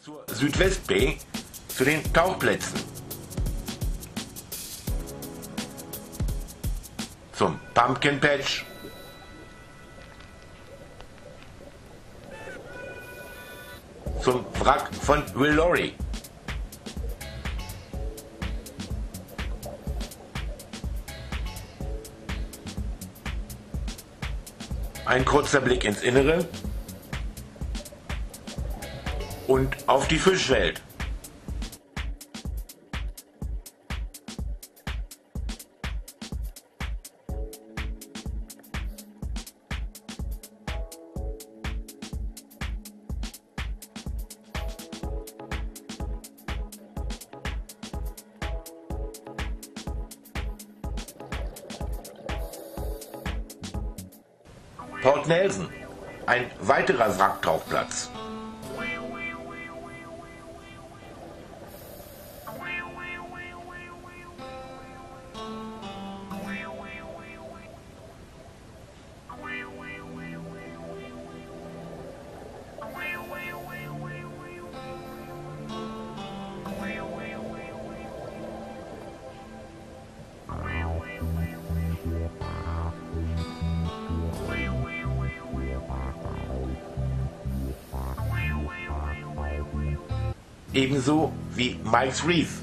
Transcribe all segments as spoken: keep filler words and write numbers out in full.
zur Südwestbay zu den Tauchplätzen. Zum Pumpkin Patch. Zum Wrack von Will Lorry. Ein kurzer Blick ins Innere und auf die Fischwelt. Port Nelson, ein weiterer Wracktauchplatz. Ebenso wie Mike's Reef.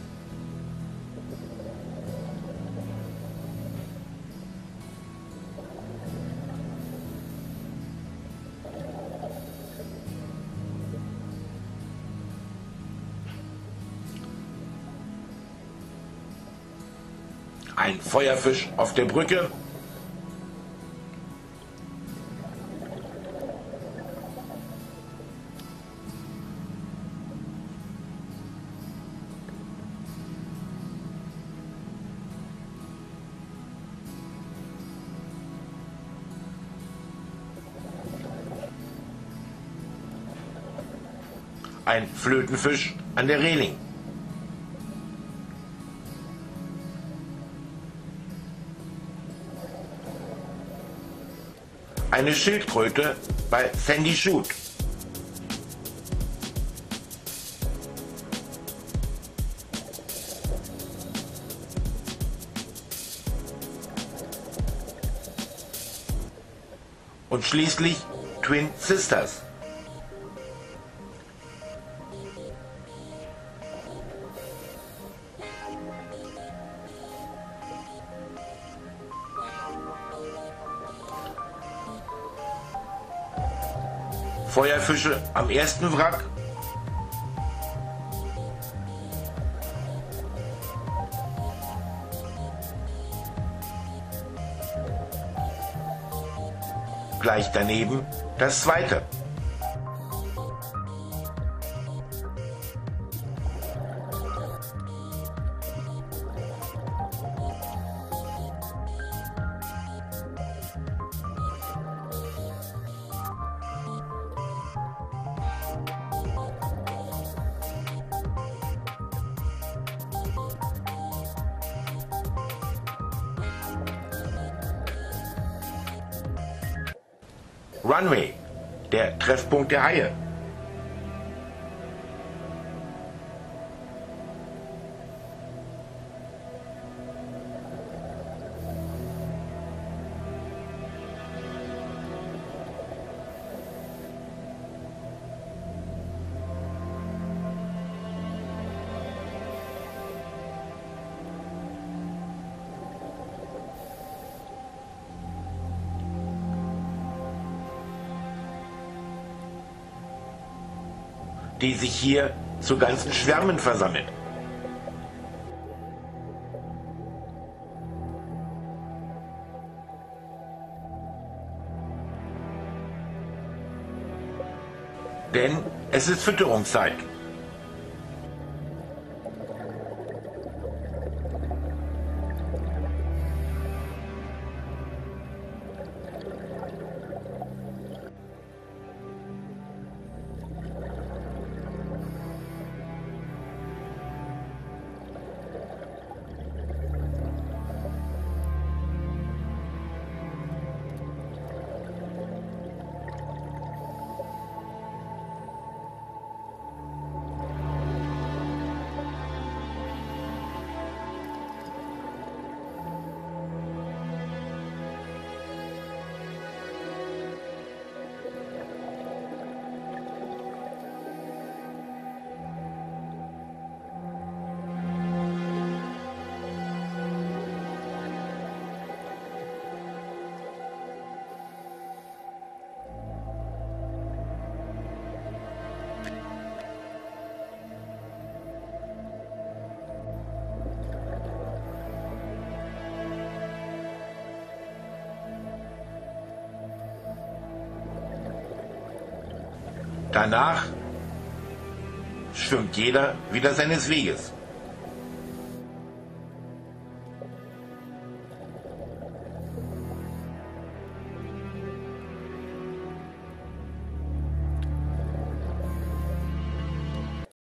Ein Feuerfisch auf der Brücke. Ein Flötenfisch an der Reling. Eine Schildkröte bei Sandy Shoot. Und schließlich Twin Sisters. Feuerfische am ersten Wrack. Gleich daneben das zweite. Runway, der Treffpunkt der Haie. Die sich hier zu ganzen Schwärmen versammeln. Denn es ist Fütterungszeit. Danach schwimmt jeder wieder seines Weges.